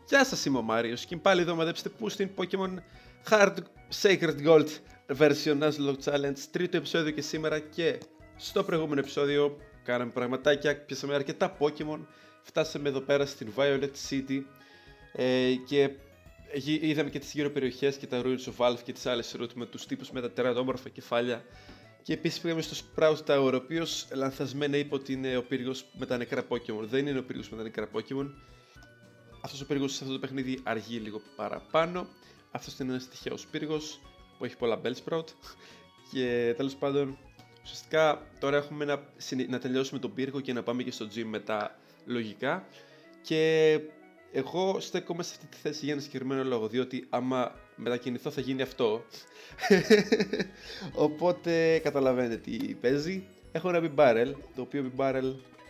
Γεια σας, είμαι ο Μάριος και πάλι εδώ μαδέψτε που στην Pokemon Hard Sacred Gold version Nuzlocke Challenge, τρίτο επεισόδιο και σήμερα. Και στο προηγούμενο επεισόδιο κάναμε πραγματάκια, πιάσαμε αρκετά Pokemon, φτάσαμε εδώ πέρα στην Violet City και είδαμε και τις γύρω περιοχές και τα Ruins of Alph και τις άλλες route με τους τύπους με τα τερατόμορφα κεφάλια. Και επίσης πήγαμε στο Sprout Tower, ο οποίος λανθασμένα είπε ότι είναι ο πύργος με τα νεκρά Pokemon. Δεν είναι ο πύργος με τα νεκρά Pokemon. Αυτός ο πύργος σε αυτό το παιχνίδι αργεί λίγο παραπάνω. Αυτός είναι ένας τυχαίος πύργος που έχει πολλά Bellsprout. Και τέλος πάντων, ουσιαστικά τώρα έχουμε να τελειώσουμε τον πύργο και να πάμε και στο gym μετά λογικά. Και εγώ στέκομαι σε αυτή τη θέση για ένα συγκεκριμένο λόγο, διότι άμα μετακινηθώ θα γίνει αυτό. Οπότε καταλαβαίνετε τι παίζει. Έχω ένα B-Barrel, το οποίο B-Barrel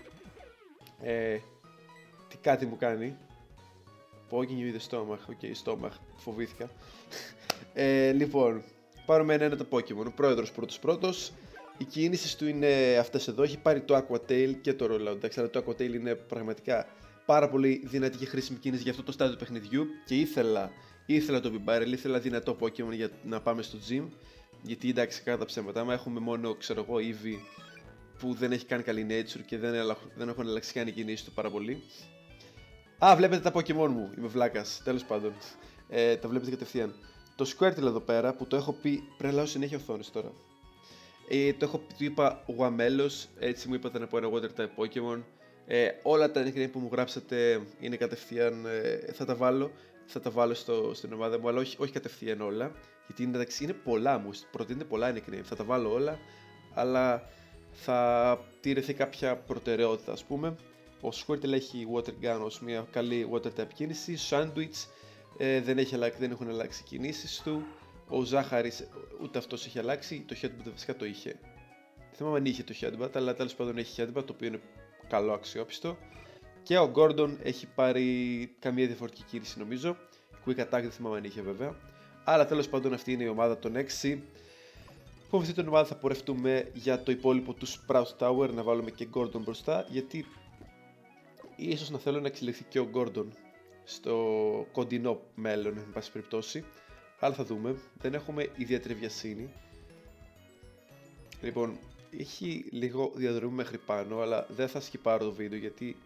τι κάτι μου κάνει. Poking you in the stomach, stomach, φοβήθηκα. Λοιπόν, πάρουμε ένα το Pokemon, ο πρόεδρος πρώτος. Οι κινήσεις του είναι αυτές εδώ, έχει πάρει το Aqua Tail και το Rollout, εντάξει, αλλά το Aqua Tail είναι πραγματικά πάρα πολύ δυνατή και χρήσιμη κίνηση για αυτό το στάδιο του παιχνιδιού. Και ήθελα το B-Barrel, ήθελα δυνατό Pokemon για να πάμε στο gym. Γιατί εντάξει, κατά τα ψέματα, άμα έχουμε μόνο, ξέρω εγώ, Eevee που δεν έχει καν καλή nature και δεν έχουν αλλάξει καν οι κινήσεις του πάρα πολύ. Α, βλέπετε τα Pokemon μου, είμαι βλάκας, τέλος πάντων. Τα βλέπετε κατευθείαν. Το Squirtle εδώ πέρα που το έχω πει, πρέπει να λέω συνέχεια οθόνες τώρα. Του είπα Wamelos, έτσι μου είπατε να πω ένα Water type Pokemon. Όλα τα nickname που μου γράψατε είναι κατευθείαν, θα τα βάλω στην ομάδα μου, αλλά όχι κατευθείαν όλα. Γιατί είναι πολλά μου, προτείνετε πολλά nickname, θα τα βάλω όλα, αλλά θα τηρηθεί κάποια προτεραιότητα, ας πούμε. Ο Squirtle έχει Water Gun ως μια καλή Water type κίνηση. Sandwich δεν έχουν αλλάξει οι κινήσεις του. Ο Ζάχαρης ούτε αυτός έχει αλλάξει. Το Headbutt βασικά το είχε. Δεν θυμάμαι αν είχε το Headbutt, αλλά τέλος πάντων έχει Headbutt, το οποίο είναι καλό, αξιόπιστο. Και ο Gordon έχει πάρει καμία διαφορετική κίνηση νομίζω. Quick Attack δεν θυμάμαι αν είχε βέβαια. Αλλά τέλος πάντων αυτή είναι η ομάδα των 6. Από αυτή την ομάδα θα πορευτούμε για το υπόλοιπο του Sprout Tower, να βάλουμε και Gordon μπροστά, γιατί ίσως να θέλω να εξελιχθεί και ο Gordon στο κοντινό μέλλον, εν πάση περιπτώσει. Αλλά θα δούμε. Δεν έχουμε ιδιαίτερη βιασύνη. Λοιπόν, έχει λίγο διαδρομή μέχρι πάνω, αλλά δεν θα σκυπάρω το βίντεο γιατί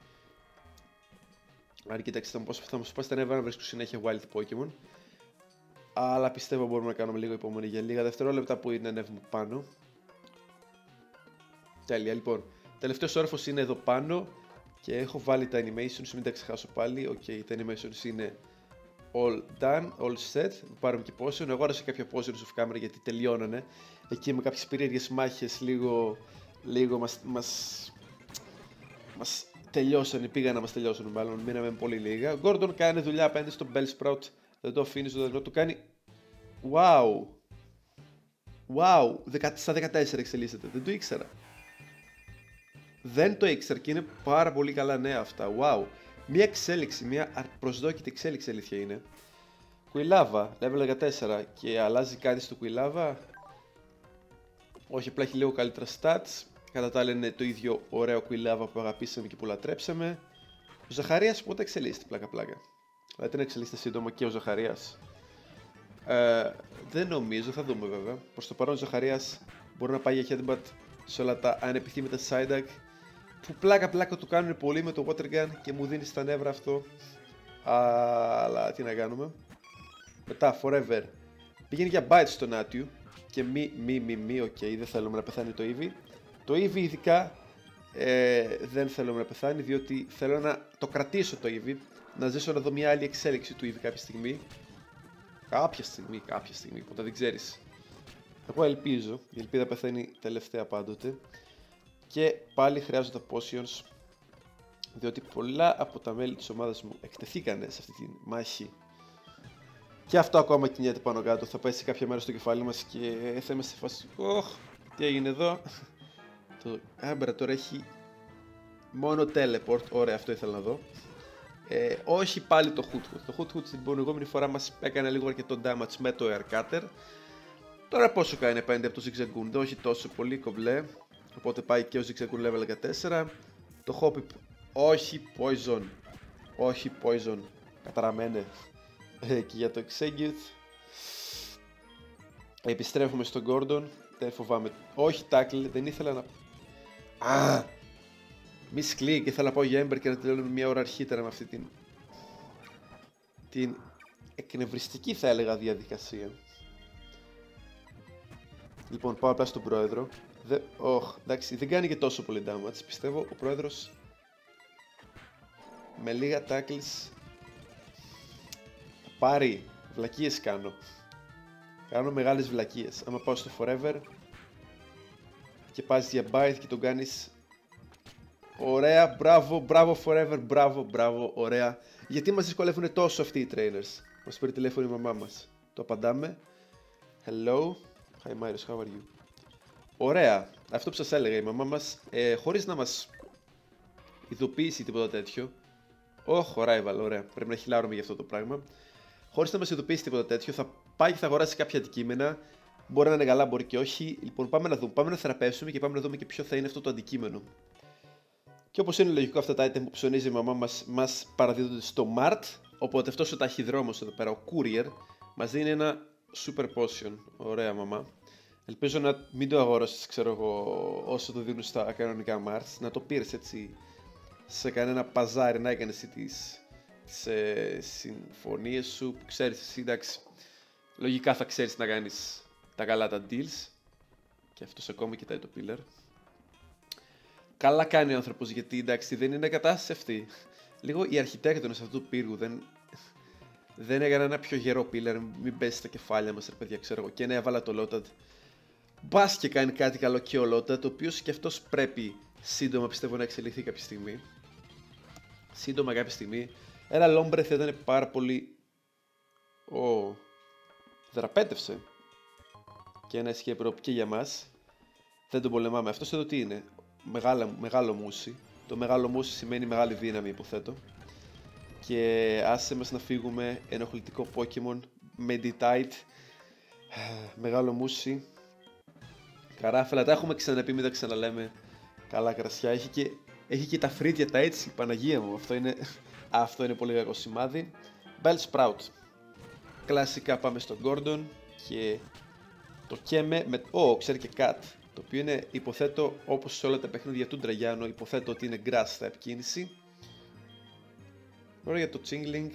αν κοιτάξτε θα μου σπάσει τα νεύρα να βρίσκω συνέχεια Wild Pokemon. Αλλά πιστεύω μπορούμε να κάνουμε λίγο υπομονή για λίγα δευτερόλεπτα που είναι ανέβουμε πάνω. Τέλεια, λοιπόν. Τελευταίος όροφος είναι εδώ πάνω. Και έχω βάλει τα animations, μην τα ξεχάσω πάλι. Τα animations είναι all done, all set. Πάρουμε και potion. Εγώ έδωσα κάποια potions off camera γιατί τελειώνανε. Εκεί με κάποιες περίεργες μάχες λίγο μας τελειώσανε, πήγαν να μας τελειώσουν μάλλον. Μείναμε πολύ λίγα. Ο Gordon κάνει δουλειά απέναντι στο Bellsprout. Δεν το αφήνει στο δέντρο του, κάνει. Wow! Στα 14 εξελίσσεται, δεν το ήξερα. Δεν το ήξερα και είναι πάρα πολύ καλά νέα αυτά. Wow! Μια εξέλιξη, μια προσδόκητη εξέλιξη αλήθεια είναι. Quilava, level 14 και αλλάζει κάτι στο Quilava. Όχι, απλά έχει λίγο καλύτερα stats. Κατά τα άλλα είναι το ίδιο ωραίο Quilava που αγαπήσαμε και που λατρέψαμε. Ο Ζαχαρίας πότε εξελίσσεται, πλάκα. Δηλαδή να εξελίσσεται σύντομα και ο Ζαχαρίας. Δεν νομίζω, θα δούμε βέβαια. Προς το παρόν ο Ζαχαρίας μπορεί να πάει για Headbutt σε όλα τα ανεπιθύμητα Psyduck που πλάκα του κάνουν πολύ με το Water Gun και μου δίνει στα νεύρα αυτό. Αλλά τι να κάνουμε. Μετά Forever πηγαίνει για Bite στον Άτιου και δεν θέλουμε να πεθάνει το Eevee. Το Eevee ειδικά δεν θέλουμε να πεθάνει διότι θέλω να το κρατήσω το Eevee, να ζήσω να δω μια άλλη εξέλιξη του Eevee κάποια στιγμή. Κάποια στιγμή, ποτέ δεν ξέρεις. Εγώ ελπίζω, η ελπίδα πεθαίνει τελευταία πάντοτε. Και πάλι χρειάζονται potions, διότι πολλά από τα μέλη της ομάδας μου εκτεθήκανε σε αυτή τη μάχη. Και αυτό ακόμα κινιέται πάνω κάτω, θα πέσει κάποια μέρα στο κεφάλι μας και θα είμαστε σε φάση. Τι έγινε εδώ. Το Άμπρα τώρα έχει μόνο teleport, ωραία, αυτό ήθελα να δω. Όχι πάλι το Hoothoot. Το Hoothoot την προηγούμενη φορά μας έκανε λίγο αρκετό damage με το Air Cutter. Τώρα πόσο κάνει απέναντι από το Zigzagoon, όχι τόσο πολύ κομπλέ. Οπότε πάει και ο Zigzagoon level 14. Το Hoppip όχι Poison. Όχι Poison. Καταραμένε. Και για το Execute. Επιστρέφουμε στον Gordon. Δεν φοβάμαι. Όχι tackle, δεν ήθελα να... Misclick, ήθελα να πάω για Ember και να τελειώνουμε μια ώρα αρχίτερα με αυτή την εκνευριστική, θα έλεγα, διαδικασία. Λοιπόν, πάω απλά στον πρόεδρο. Εντάξει, δεν κάνει και τόσο πολύ damage. Πιστεύω ο πρόεδρος με λίγα tackles θα πάρει. Βλακίες κάνω. Κάνω μεγάλες βλακίες. Άμα πάω στο Forever και πας για bite και τον κάνεις... Ωραία, μπράβο Forever, μπράβο, ωραία. Γιατί μας δυσκολεύουν τόσο αυτοί οι trainers? Μας παίρνει τηλέφωνο η μαμά μας. Το απαντάμε. Hello. Hi Marius, how are you? Ωραία. Αυτό που σας έλεγα, η μαμά μας, χωρίς να μας ειδοποιήσει τίποτα τέτοιο. Rival, ωραία. Πρέπει να χιλάρουμε για αυτό το πράγμα. Χωρίς να μας ειδοποιήσει τίποτα τέτοιο, θα πάει και θα αγοράσει κάποια αντικείμενα. Μπορεί να είναι καλά, μπορεί και όχι. Λοιπόν, πάμε να δούμε. Πάμε να θεραπεύσουμε και πάμε να δούμε και ποιο θα είναι αυτό το αντικείμενο. Και όπως είναι λογικό, αυτά τα item που ψωνίζει η μαμά μας παραδίδονται στο Mart. Οπότε αυτός ο ταχυδρόμος εδώ πέρα, ο Courier, μας δίνει ένα Super Potion. Ωραία, μαμά. Ελπίζω να μην το αγόρασες, ξέρω εγώ, όσο το δίνουν στα κανονικά Marts. Να το πήρες έτσι σε κανένα παζάρι, να έκανες τις συμφωνίες σου που ξέρεις εσύ, εντάξει. Λογικά θα ξέρεις να κάνεις τα καλά τα deals. Και αυτός ακόμα κοιτάει το pillar. Καλά κάνει ο άνθρωπος, γιατί εντάξει δεν είναι κατάσταση αυτή. Λίγο οι αρχιτέκτονες αυτού του πύργου δεν έκανα ένα πιο γερό pillar. Μην πέσει στα κεφάλια μας, ρε παιδιά, ξέρω εγώ. Και ναι, έβαλα το Lotad. Μπας και κάνει κάτι καλό και ο Lotad, το οποίο και αυτός πρέπει σύντομα, πιστεύω, να εξελιχθεί κάποια στιγμή. Σύντομα κάποια στιγμή. Ένα Lombre θα ήταν πάρα πολύ... Δραπέτευσε. Και ένα escape rope και για μας. Δεν τον πολεμάμε. Αυτός εδώ τι είναι? Μεγάλο μουσι. Το μεγάλο μουσι σημαίνει μεγάλη δύναμη, υποθέτω. Και άσε μας να φύγουμε. Ενοχλητικό Pokemon. Meditite. Μεγάλο μουσι. Καράφελα. Τα έχουμε ξαναπεί, μην τα ξαναλέμε. Καλά κρασιά. Έχει και τα φρύτια τα έτσι. Παναγία μου. Αυτό είναι πολύ κακό σημάδι. Bellsprout. Κλασικά πάμε στον Gordon. Και το καίμε με... ξέρει και Cat. Το οποίο είναι, υποθέτω, όπως σε όλα τα παιχνίδια του Ντραγιάνο, υποθέτω ότι είναι grass type κίνηση. Τώρα για το Chingling.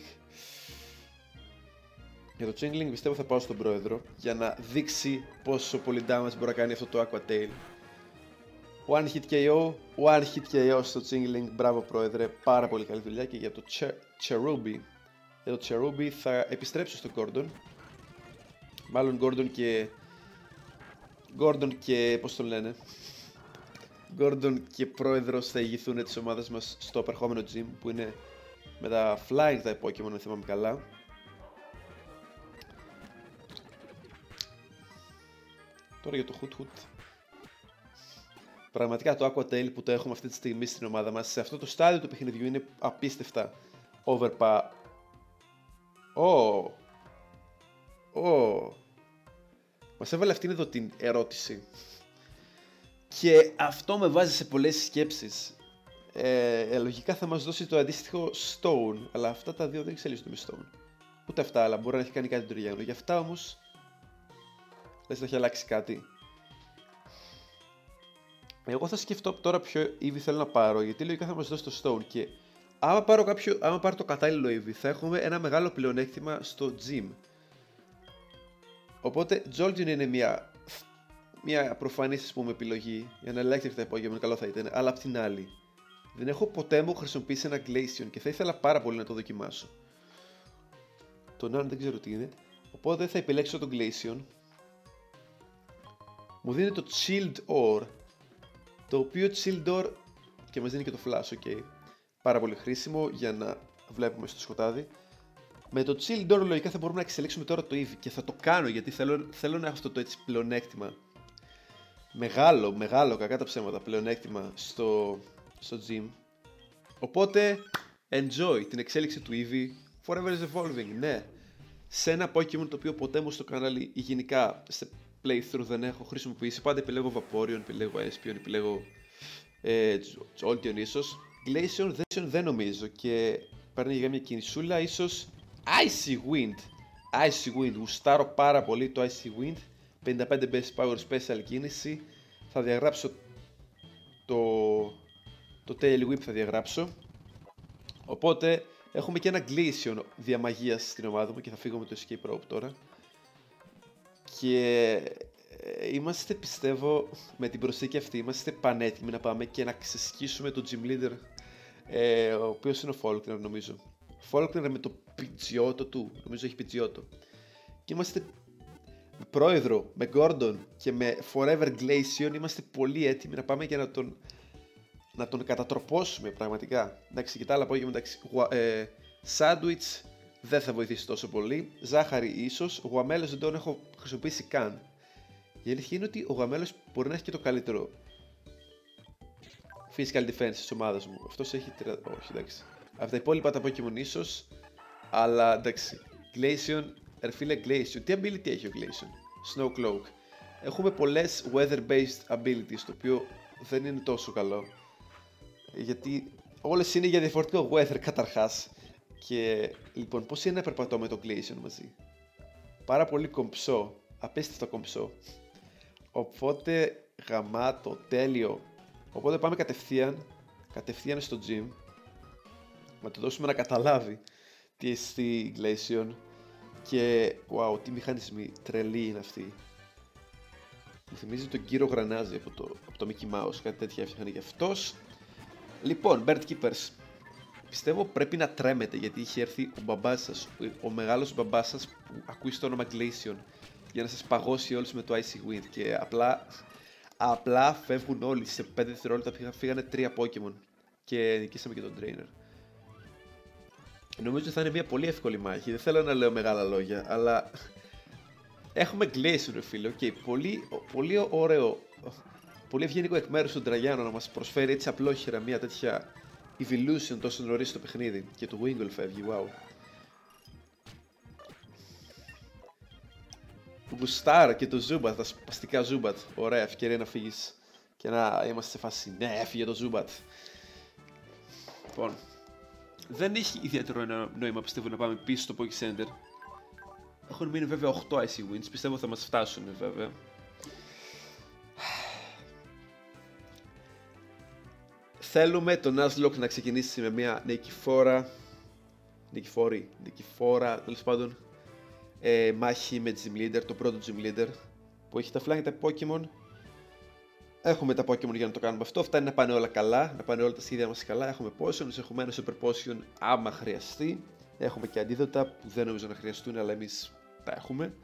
Για το Chingling πιστεύω θα πάω στον πρόεδρο για να δείξει πόσο πολύ damage μπορεί να κάνει αυτό το Aqua Tail. One hit KO στο Chingling, μπράβο πρόεδρε, πάρα πολύ καλή δουλειά. Και για το Cherubi. Για το Cherubi θα επιστρέψω στον Gordon. Μάλλον Gordon και πώς το λένε, Gordon και πρόεδρος θα ηγηθούν της ομάδας μας στο επερχόμενο gym που είναι με τα flying type Pokemon, αν θυμάμαι καλά. Τώρα για το Hoot. Πραγματικά το Aqua Tail που το έχουμε αυτή τη στιγμή στην ομάδα μας σε αυτό το στάδιο του παιχνιδιού είναι απίστευτα overpower. Μας έβαλε αυτήν εδώ την ερώτηση και αυτό με βάζει σε πολλές σκέψεις. Λογικά θα μας δώσει το αντίστοιχο Stone, αλλά αυτά τα δύο δεν εξελίσσονται με Stone. Ούτε αυτά, αλλά μπορεί να έχει κάνει κάτι ταιριανό. Για αυτά όμως, λες να έχει αλλάξει κάτι. Εγώ θα σκεφτώ τώρα ποιο Eevee θέλω να πάρω, γιατί λογικά θα μας δώσει το Stone και άμα πάρω το κατάλληλο Eevee θα έχουμε ένα μεγάλο πλεονέκτημα στο gym. Οπότε Jolteon είναι μια προφανής, ας πούμε, επιλογή για ένα electric type Pokemon, καλό θα ήταν, αλλά απ' την άλλη δεν έχω ποτέ μου χρησιμοποιήσει ένα Glaceon και θα ήθελα πάρα πολύ να το δοκιμάσω. Το Nan δεν ξέρω τι είναι, οπότε θα επιλέξω το Glaceon. Μου δίνει το Chilled Ore, το οποίο Chilled Ore και μας δίνει και το Flash, ok. Πάρα πολύ χρήσιμο για να βλέπουμε στο σκοτάδι. Με το Chilled Ore λογικά θα μπορούμε να εξελίξουμε τώρα το Eevee και θα το κάνω γιατί θέλω να έχω αυτό το έτσι πλεονέκτημα. Μεγάλο, κακά τα ψέματα, πλεονέκτημα στο gym. Οπότε, enjoy την εξέλιξη του Eevee. Forever is evolving, ναι. Σε ένα Pokemon το οποίο ποτέ μου στο κανάλι ή γενικά σε playthrough δεν έχω χρησιμοποιήσει. Πάντα επιλέγω Vaporeon, επιλέγω Espeon, επιλέγω Jolteon ίσως. Glaceon δεν νομίζω και Παίρνει για μια κινησούλα, ίσως Icy Wind. Icy Wind, γουστάρω πάρα πολύ το Icy Wind. 55 base power special κίνηση. Θα διαγράψω το Tail Whip, θα διαγράψω. Οπότε έχουμε και ένα Glaceon διαμαγείας στην ομάδα μου και θα φύγω με το Escape Rope τώρα. Και είμαστε, πιστεύω, με την προσθήκη αυτή, είμαστε πανέτοιμοι να πάμε και να ξεσκίσουμε τον Gym Leader, ο οποίος είναι ο Faulkner, νομίζω. Faulkner με το Pidgeotto του, νομίζω έχει Pidgeotto. Και είμαστε με πρόεδρο, με Gordon και με Forever Glaceon, είμαστε πολύ έτοιμοι να πάμε και να τον κατατροπώσουμε πραγματικά. Εντάξει, και τα άλλα απόγευμα, εντάξει, sandwich δεν θα βοηθήσει τόσο πολύ. Ζάχαρη ίσως, γουαμέλος δεν τον έχω χρησιμοποιήσει καν. Η αλήθεια είναι ότι ο γουαμέλος μπορεί να έχει και το καλύτερο physical defense της ομάδας μου. Αυτός έχει όχι, εντάξει. Από τα υπόλοιπα τα Pokemon ίσως, αλλά εντάξει. Glaceon, ερφίλε Glaceon. Τι ability έχει ο Glaceon? Snow Cloak. Έχουμε πολλές weather-based abilities, το οποίο δεν είναι τόσο καλό. Γιατί όλες είναι για διαφορετικό weather καταρχάς. Και λοιπόν, πώς είναι να περπατώ με το Glaceon μαζί? Πάρα πολύ κομψό, απίστευτο κομψό. Οπότε γαμάτο, τέλειο. Οπότε πάμε κατευθείαν στο gym. Να του δώσουμε να καταλάβει τι εστί Glaceon. Και wow, τι μηχανισμοί τρελή είναι αυτή. Μου θυμίζει τον κύριο Γρανάζι από το Mickey Mouse, κάτι τέτοια έφτιαχνε και αυτός. Λοιπόν, Bird Keepers. Πιστεύω πρέπει να τρέμετε γιατί είχε έρθει ο μπαμπάς σας, ο μεγάλος μπαμπάς σας που ακούει στο όνομα Glaceon, για να σας παγώσει όλους με το Icy Wind και απλά φεύγουν όλοι. Σε 5 δευτερόλεπτα φύγανε 3 Pokemon και νικήσαμε και τον Trainer. Νομίζω θα είναι μια πολύ εύκολη μάχη, δεν θέλω να λέω μεγάλα λόγια, αλλά έχουμε Glaceon ρε φίλε, πολύ ωραίο, πολύ ευγενικό εκ μέρους του Τραγιάνο να μας προσφέρει έτσι απλόχερα μια τέτοια Evolution τόσο νωρίς στο παιχνίδι. Και το Wingull φεύγει, wow. Το Gustar και το Zubat, τα σπαστικά Zubat. Ωραία, ευκαιρία να φύγεις και να είμαστε σε φάση. Ναι, έφυγε το Zubat. Λοιπόν, δεν έχει ιδιαίτερο νόημα πιστεύω να πάμε πίσω στο Poké Center. Έχουν μείνει βέβαια 8 Icy Winds, πιστεύω θα μας φτάσουν βέβαια. Θέλουμε το Nuzlocke να ξεκινήσει με μια νικηφόρα, τέλος πάντων, μάχη με Gym Leader, το πρώτο Gym Leader που έχει τα φλάγια Pokemon. Έχουμε τα Pokemon για να το κάνουμε αυτό, φτάνει να πάνε όλα καλά, να πάνε όλα τα σχέδια μας καλά. Έχουμε Potions, έχουμε ένα Super Potion άμα χρειαστεί. Έχουμε και αντίδοτα που δεν νομίζω να χρειαστούν, αλλά εμείς τα έχουμε.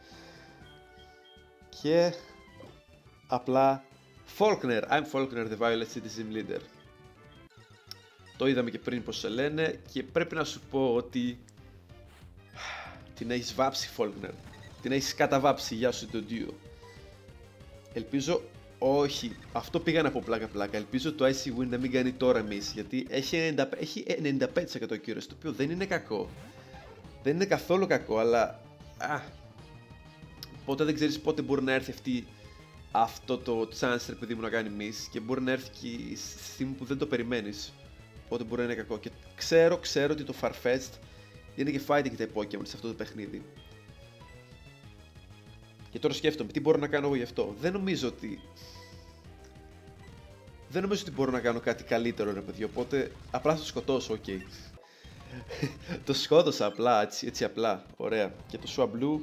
Και απλά Faulkner, I'm Faulkner the Violet City Gym Leader. Το είδαμε και πριν πως σε λένε και πρέπει να σου πω ότι την έχεις βάψει Faulkner, την έχεις καταβάψει, γεια σου το Duo. Ελπίζω όχι, αυτό πήγα να πω πλάκα, ελπίζω το Icy Wind να μην κάνει τώρα miss, γιατί έχει 95% accuracy, το οποίο δεν είναι κακό, δεν είναι καθόλου κακό, αλλά ποτέ δεν ξέρεις πότε μπορεί να έρθει αυτό το chance επειδή μου να κάνει miss και μπορεί να έρθει και στη στιγμή που δεν το περιμένεις. Οπότε μπορεί να είναι κακό. Και ξέρω ότι το Farfetch'd είναι και fighting type Pokemon σε αυτό το παιχνίδι. Και τώρα σκέφτομαι τι μπορώ να κάνω εγώ γι' αυτό. Δεν νομίζω ότι μπορώ να κάνω κάτι καλύτερο ρε παιδί. Οπότε απλά θα το σκοτώσω, οκ. Το σκότωσα απλά, έτσι απλά. Ωραία. Και το Swablu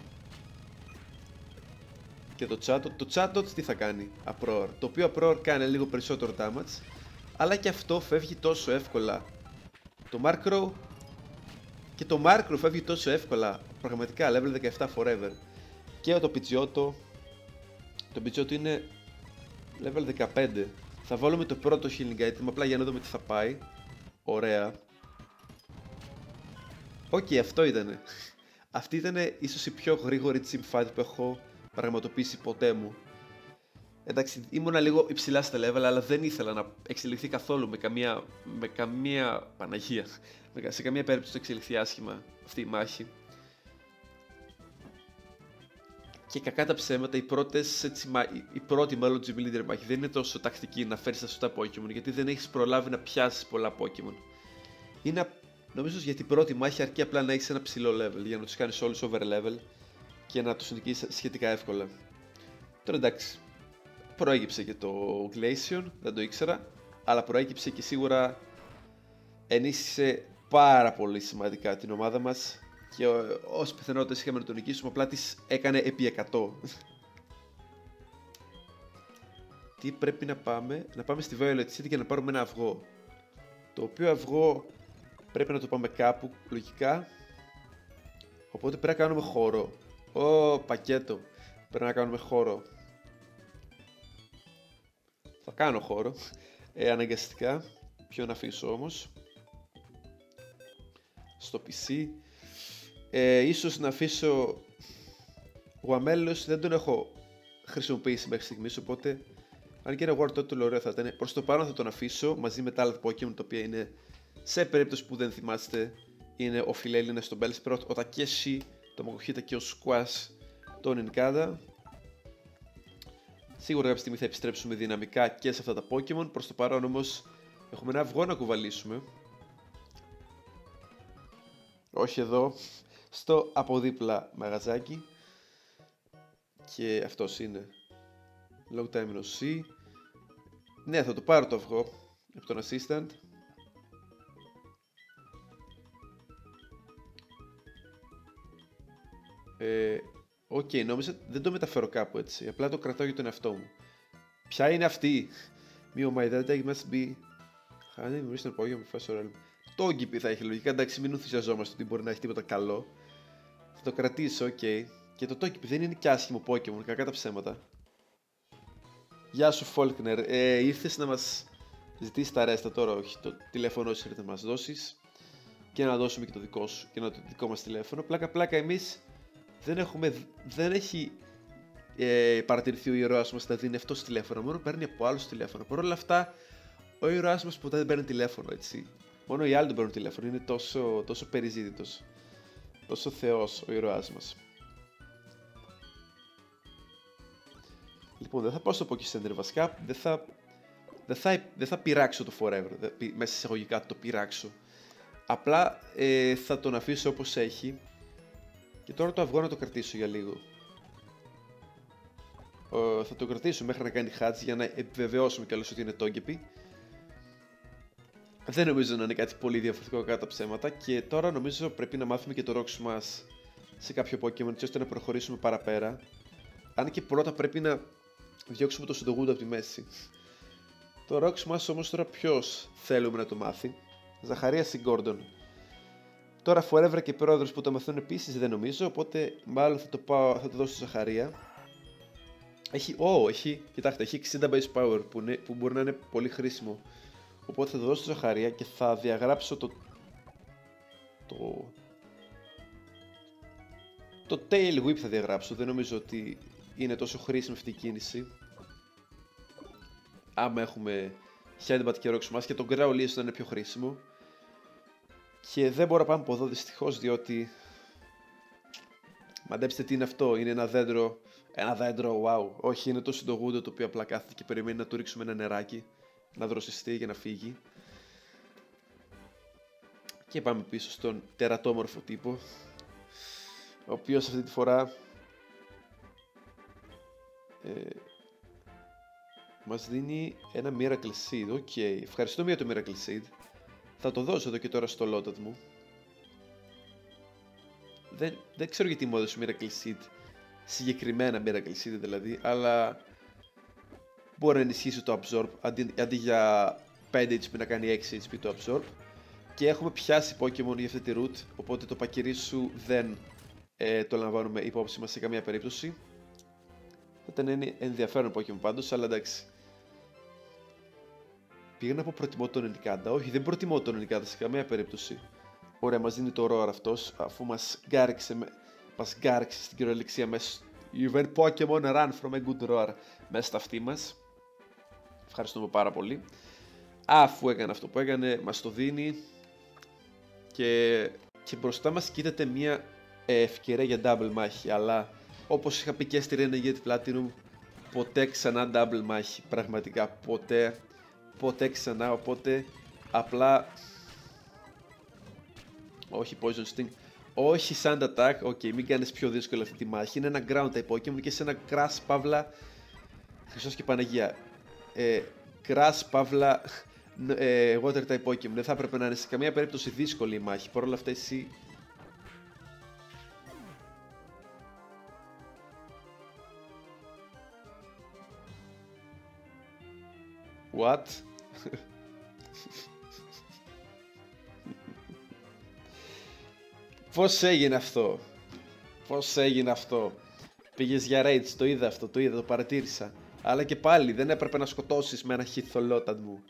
και το Chatot. Το Chatot τι θα κάνει? Aproar. Το οποίο Aproar κάνει λίγο περισσότερο damage. Αλλά και αυτό φεύγει τόσο εύκολα. Το Murkrow και το Murkrow φεύγει τόσο εύκολα. Πραγματικά level 17 forever. Και το Pidgeotto. Το Pidgeotto είναι level 15. Θα βάλουμε το πρώτο healing item απλά για να δούμε τι θα πάει. Ωραία. Οκ, αυτό ήτανε. Αυτή ήταν ίσως η πιο γρήγορη gym fight που έχω πραγματοποιήσει ποτέ μου. Εντάξει, ήμουνα λίγο υψηλά στα level, αλλά δεν ήθελα να εξελιχθεί καθόλου με καμία Παναγία. Σε καμία περίπτωση το εξελιχθεί άσχημα αυτή η μάχη. Και κακά τα ψέματα, η πρώτη μάλλον Gym Leader μάχη δεν είναι τόσο τακτική να φέρεις τα σωστά Pokemon, γιατί δεν έχεις προλάβει να πιάσεις πολλά Pokemon. Είναι νομίζω για την πρώτη μάχη αρκεί απλά να έχεις ένα ψηλό level για να τους κάνεις όλους over level και να τους νικήσεις σχετικά εύκολα. Τώρα εντάξει, προέκυψε και το Glaceon, δεν το ήξερα, αλλά προέκυψε και σίγουρα ενίσχυσε πάρα πολύ σημαντικά την ομάδα μας και όσες πιθανότητες είχαμε να το νικήσουμε, απλά τις έκανε επί 100. Τι πρέπει να πάμε στη Violet City και να πάρουμε ένα αυγό. Το οποίο αυγό πρέπει να το πάμε κάπου, λογικά. Οπότε πρέπει να κάνουμε χώρο. Πακέτο. Πρέπει να κάνουμε χώρο. Θα κάνω χώρο. Αναγκαστικά. Ποιο να αφήσω όμως. Στο PC. Ίσως να αφήσω... Ο Αμέλος δεν τον έχω χρησιμοποιήσει μέχρι στιγμής, οπότε... Αν και ένα War Turtle ωραίο θα ήταν. Προς το παρόν θα τον αφήσω μαζί με τα άλλα Pokémon, τα οποία είναι, σε περίπτωση που δεν θυμάστε, είναι ο Φιλέλληνας στο Bellsprout, ο Takeshi, το Makuhita και ο Squash, τον Nincada. Σίγουρα κάποια στιγμή θα επιστρέψουμε δυναμικά και σε αυτά τα Pokémon. Προς το παρόν όμως έχουμε ένα αυγό να κουβαλήσουμε. Όχι εδώ, στο από δίπλα μαγαζάκι. Και αυτός είναι. Low time no see. Ναι, θα το πάρω το αυγό από τον assistant. Οκ, νόμιζα δεν το μεταφέρω κάπου έτσι. Απλά το κρατάω για τον εαυτό μου. Ποια είναι αυτή? Μη my dad tag must be. Honey, we missed Pokemon Professor Elm. Το Togepi θα έχει λογικά, εντάξει, μην ενθουσιαζόμαστε ότι μπορεί να έχει τίποτα καλό. Θα το κρατήσω, οκ. Και το Togepi δεν είναι και άσχημο Pokemon, κακά τα ψέματα. Γεια σου Faulkner, ήρθες να μας ζητήσεις τα ρέστα τώρα, όχι, το τηλέφωνο σου ήρθε να μας δώσεις και να δώσουμε και το δικό σου και το δικό μας τηλέφωνο. Πλάκα εμείς δεν έχει παρατηρηθεί ο ήρωάς μας να δίνει αυτό στο τηλέφωνο, μόνο παίρνει από άλλο τηλέφωνο. Παρ' όλα αυτά, ο ήρωάς μας ποτέ δεν παίρνει τηλέφωνο, έτσι. Μόνο οι άλλοι τον παίρνουν τηλέφωνο, είναι τόσο περιζήτητος, τόσο θεός ο ήρωάς μας. Λοιπόν, δεν θα πάω στο Poké Center βασικά, δεν θα πειράξω το Forever, μέσα εισαγωγικά το πειράξω. Απλά θα τον αφήσω όπως έχει και τώρα το αυγό να το κρατήσω για λίγο. Θα το κρατήσω μέχρι να κάνει hatch για να επιβεβαιώσουμε κιόλας ότι είναι Togepi. Δεν νομίζω να είναι κάτι πολύ διαφορετικό κατά ψέματα και τώρα νομίζω πρέπει να μάθουμε και το Rock Smash σε κάποιο Pokémon έτσι ώστε να προχωρήσουμε παραπέρα. Αν και πρώτα πρέπει να διώξουμε το Sudowoodo από τη μέση. Το Rock Smash όμως τώρα ποιος θέλουμε να το μάθει? Ζαχαρίας ή Gordon? Τώρα Forever και πρόεδρος που το μαθαίνουν επίσης δεν νομίζω, οπότε μάλλον θα το δώσω στο Ζαχαρία. Κοιτάξτε, έχει 60 base power που μπορεί να είναι πολύ χρήσιμο. Οπότε θα το δώσω στο Ζαχαρία και θα διαγράψω το Tail Whip θα διαγράψω, δεν νομίζω ότι είναι τόσο χρήσιμη αυτή η κίνηση. Άμα έχουμε Headbutt και Rock Smash και το Growl ίσως να είναι πιο χρήσιμο. Και δεν μπορώ να πάμε από εδώ δυστυχώς διότι... Μαντέψτε τι είναι αυτό, είναι ένα δέντρο, wow. Όχι, είναι το Sudowoodo το οποίο απλά κάθεται και περιμένει να του ρίξουμε ένα νεράκι, να δροσιστεί για να φύγει. Και πάμε πίσω στον τερατόμορφο τύπο, ο οποίος αυτή τη φορά μας δίνει ένα Miracle Seed. Οκ, ευχαριστώ για το Miracle Seed. Θα το δώσω εδώ και τώρα στο Lotad μου. Δεν ξέρω γιατί μου έδωσε Miracle Seed, συγκεκριμένα Miracle Seed δηλαδή, αλλά μπορεί να ενισχύσει το Absorb αντί για 5 HP να κάνει 6 HP το Absorb. Και έχουμε πιάσει Pokemon για αυτή τη route, οπότε το Pachirisu δεν το λαμβάνουμε υπόψη μας σε καμία περίπτωση. Θα ήταν ενδιαφέρον Pokemon πάντως, αλλά εντάξει. Πήγα να πω προτιμώ τον Nincada. Όχι, δεν προτιμώ τον Nincada σε καμία περίπτωση. Ωραία, μας δίνει το Roar αυτός, αφού μας γκάρεξε στην κυριολεξία μέσα. Even Pokemon run from a good roar μέσα στα αυτή μας. Ευχαριστούμε πάρα πολύ. Αφού έκανε αυτό που έκανε, μας το δίνει. Και μπροστά μας κοίταται μια ευκαιρία για double μάχη. Αλλά όπως είχα πει και στη Renegade Platinum, ποτέ ξανά double μάχη. Πραγματικά ποτέ ξανά. Οπότε απλά Όχι Poison Sting. Όχι Sand Attack. Οκ, μην κάνεις πιο δύσκολη αυτή τη μάχη. Είναι ένα ground type Pokemon και σε ένα Grass Παύλα. Χριστός και Παναγία. Grass Παύλα. Water type Pokemon. Δεν θα έπρεπε να είναι σε καμία περίπτωση δύσκολη η μάχη. Παρ' όλα αυτά εσύ. What? Πώς έγινε αυτό? Πώς έγινε αυτό? Πήγες για rage, το είδα αυτό, το παρατήρησα. Αλλά και πάλι δεν έπρεπε να σκοτώσεις με ένα hit θολόταν μου.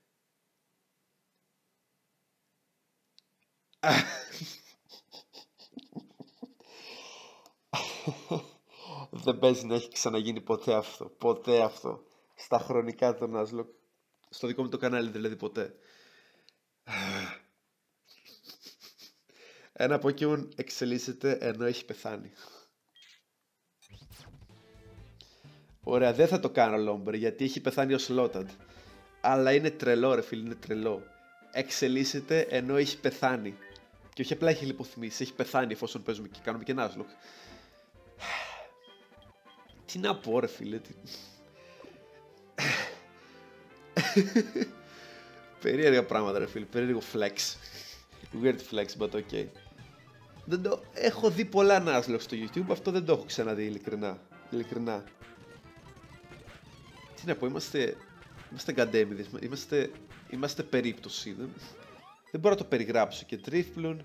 Δεν παίζει να έχει ξαναγίνει ποτέ αυτό. Ποτέ αυτό. Στα χρονικά των Nuzlocke. Στο δικό μου το κανάλι δηλαδή ποτέ. Ένα Pokemon εξελίσσεται ενώ έχει πεθάνει. Ωραία, δεν θα το κάνω Lombre γιατί έχει πεθάνει ο Slotad. Αλλά είναι τρελό ρε φίλε, είναι τρελό. Εξελίσσεται ενώ έχει πεθάνει. Και όχι απλά έχει λιποθυμήσει, έχει πεθάνει εφόσον παίζουμε και κάνουμε και Nuzlocke. Τι να πω ρε φίλε, περίεργα πράγματα ρε φίλε, περίεργο flex. Weird flex, but okay. Δεν το... Έχω δει πολλά Nuzlocke στο YouTube, αυτό δεν το έχω ξαναδεί ειλικρινά. Τι να πω, είμαστε γκαντέμιδες, είμαστε περίπτωση, δεν μπορώ να το περιγράψω. Και Drifloon,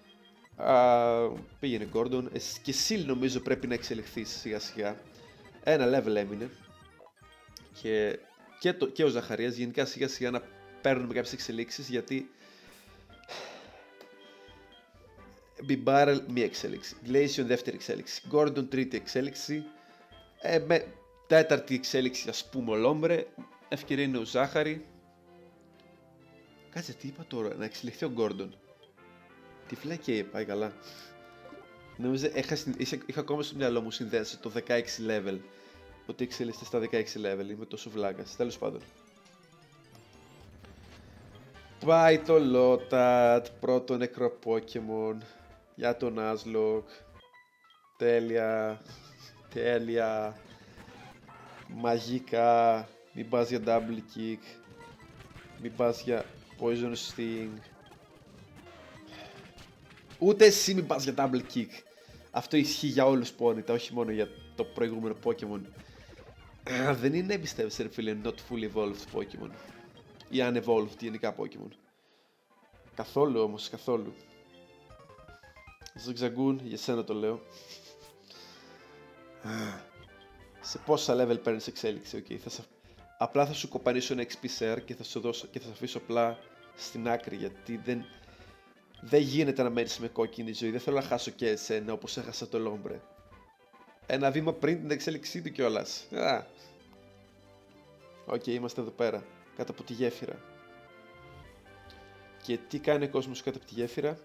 πήγαινε Gordon, και Seal νομίζω πρέπει να εξελιχθείς σιγά σιγά. Ένα level έμεινε. Και ο Ζαχαρίας γενικά σιγά σιγά να παίρνουμε κάποιες εξελίξεις, γιατί Bibarel μία εξέλιξη, Glaceon δεύτερη εξέλιξη, Gordon τρίτη εξέλιξη, με τέταρτη εξέλιξη ας πούμε ο Lombre, ευκαιρία είναι ο Ζάχαρη. Κάτσε, τι είπα τώρα, να εξελιχθεί ο Gordon. Τι φυλακή πάει καλά. Νομίζω είχα ακόμα στο μυαλό μου συνδέσει το 16 level. Ότι εξελίσσεται στα 16 level, είμαι τόσο βλάκας. Τέλος πάντων. Πάει το Lotad, πρώτο νεκρό Pokemon για τον Nuzlocke. Τέλεια. Μαγικά. Μην πας για Double Kick. Μην πας για Poison Sting. Ούτε εσύ μην πας για Double Kick. Αυτό ισχύει για όλους Ponyta, όχι μόνο για το προηγούμενο Pokemon. Δεν είναι, πιστεύεις ρε φίλε, not fully evolved Pokemon ή unevolved γενικά Pokemon. Καθόλου όμως, καθόλου. Zigzagoon, για σένα το λέω. Σε πόσα level παίρνεις εξέλιξη, okay. Απλά θα σου κοπανίσω ένα XP share και θα σου δώσω και θα σε αφήσω απλά στην άκρη, γιατί δεν γίνεται να μένεις με κόκκινη ζωή. Δεν θέλω να χάσω και εσένα όπως έχασα το Lombre. Ένα βήμα πριν την εξέλιξή του κιόλας. Οκ, είμαστε εδώ πέρα, κάτω από τη γέφυρα. Και τι κάνει ο κόσμος κάτω από τη γέφυρα?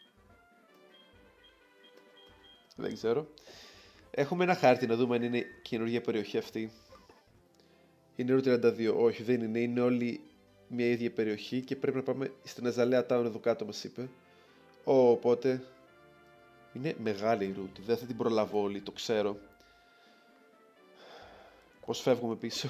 Δεν ξέρω. Έχουμε ένα χάρτη να δούμε αν είναι καινούργια περιοχή αυτή. Είναι Route 32, όχι δεν είναι, είναι όλη μια ίδια περιοχή και πρέπει να πάμε στην Azalea Town εδώ κάτω μας είπε. Οπότε είναι μεγάλη η route, δεν θα την προλαβώ όλη, το ξέρω. Πώς φεύγουμε πίσω?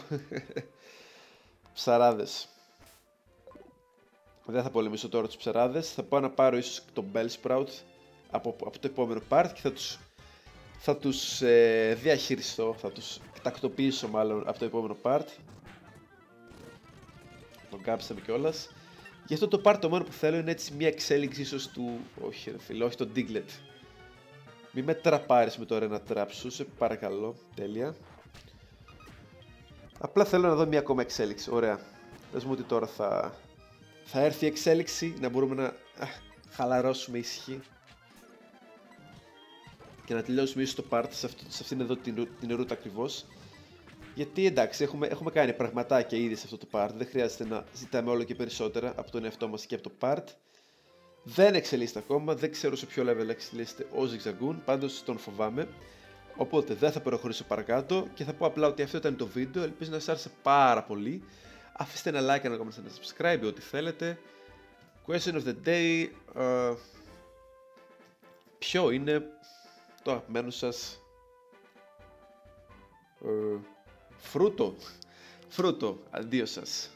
Ψαράδες. Δεν θα πολεμήσω τώρα τους ψαράδες, θα πάω να πάρω ίσως τον Bellsprout από το επόμενο part και θα τους διαχειριστώ, θα τους τακτοποιήσω μάλλον από το επόμενο part. Τον κάψαμε κιόλας. Γι' αυτό το part το μόνο που θέλω είναι έτσι μια εξέλιξη ίσως του... Όχι ρε φίλε, όχι το Diglett. Μη με τραπάρεις με το Arena Trap σου, σε παρακαλώ, τέλεια. Απλά θέλω να δω μια ακόμα εξέλιξη, ωραία. Πες μου ότι τώρα θα έρθει η εξέλιξη, να μπορούμε να χαλαρώσουμε ησυχή. Και να τελειώσουμε ίσως το part σε αυτήν εδώ την route ακριβώς. Γιατί εντάξει, έχουμε κάνει πραγματάκια ήδη σε αυτό το part. Δεν χρειάζεται να ζητάμε όλο και περισσότερα από τον εαυτό μας και από το part. Δεν εξελίσσεται ακόμα, δεν ξέρω σε ποιο level εξελίσσεται ο Zigzagoon, πάντως τον φοβάμαι. Οπότε δεν θα προχωρήσω παρακάτω και θα πω απλά ότι αυτό ήταν το βίντεο. Ελπίζω να σας άρεσε πάρα πολύ. Αφήστε ένα like, ένα comment, ένα subscribe, ό,τι θέλετε. Question of the day. Ποιο είναι το αγαπημένο σας φρούτο. Φρούτο, αντίο σας.